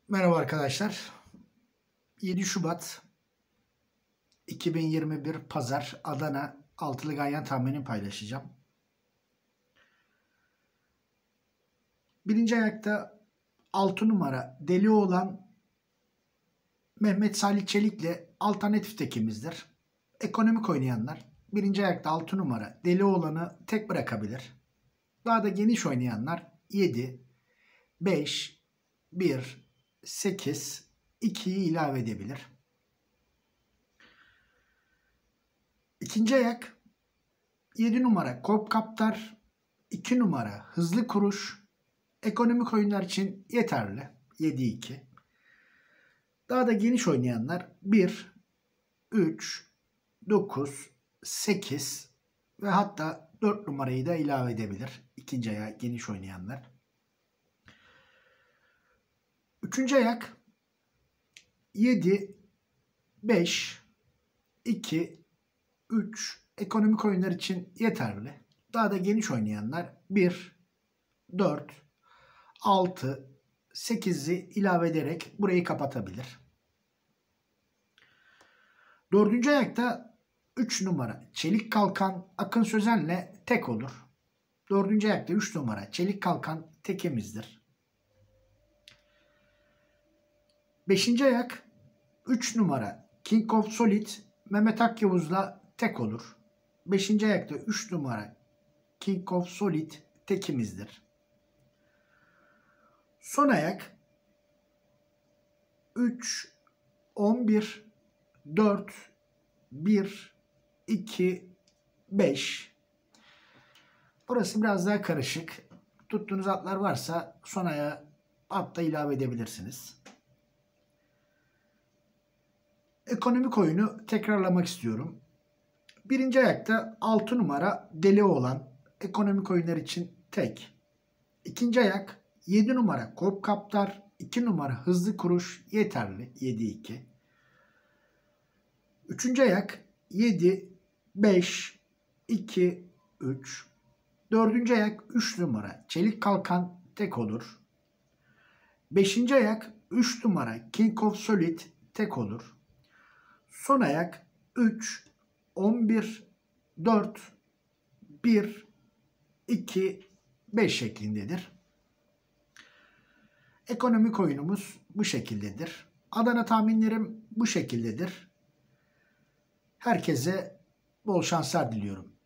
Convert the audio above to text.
Merhaba arkadaşlar. 7 Şubat 2021 Pazar Adana altılı ganyan tahminini paylaşacağım. Birinci ayakta 6 numara deli olan Mehmet Salih Çelik'le alternatif tekimizdir. Ekonomik oynayanlar birinci ayakta 6 numara deli olanı tek bırakabilir. Daha da geniş oynayanlar 7, 5, 1, 8, 2'yi ilave edebilir. İkinci ayak 7 numara Kop Kaptar, 2 numara Hızlı Kuruş, ekonomik oyunlar için yeterli 7-2. Daha da geniş oynayanlar 1, 3, 9, 8 ve hatta 4 numarayı da ilave edebilir. İkinci ayağa geniş oynayanlar. Üçüncü ayak 7, 5, 2, 3 ekonomik oyunlar için yeterli. Daha da geniş oynayanlar 1, 4, 6, 8'i ilave ederek burayı kapatabilir. Dördüncü ayakta 3 numara Çelik Kalkan Akın Sözen'le tek olur. Dördüncü ayakta 3 numara Çelik Kalkan tekimizdir. Beşinci ayak 3 numara King of Solid Mehmet Akyavuz'la tek olur. Beşinci ayakta 3 numara King of Solid tekimizdir. Son ayak 3, 11, 4, 1, 2, 5. Burası biraz daha karışık. Tuttuğunuz atlar varsa son ayağa at da ilave edebilirsiniz. Ekonomik oyunu tekrarlamak istiyorum. Birinci ayakta 6 numara deli olan ekonomik oyunlar için tek. İkinci ayak 7 numara Kop Kaptar, 2 numara Hızlı Kuruş yeterli 7-2. Üçüncü ayak 7, 5, 2, 3. Dördüncü ayak 3 numara Çelik Kalkan tek olur. Beşinci ayak 3 numara King of Solid tek olur. Son ayak 3, 11, 4, 1, 2, 5 şeklindedir. Ekonomik oyunumuz bu şekildedir. Adana tahminlerim bu şekildedir. Herkese bol şanslar diliyorum.